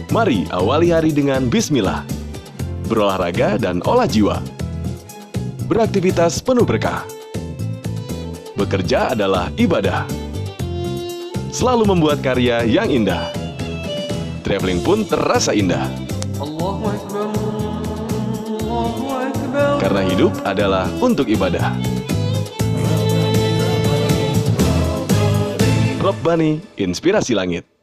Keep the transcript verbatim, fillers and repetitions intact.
Mari awali hari dengan bismillah. Berolahraga dan olah jiwa. Beraktivitas penuh berkah. Bekerja adalah ibadah. Selalu membuat karya yang indah. Traveling pun terasa indah. Allahu Akbar, Allahu Akbar. Karena hidup adalah untuk ibadah. Robbani, Inspirasi Langit.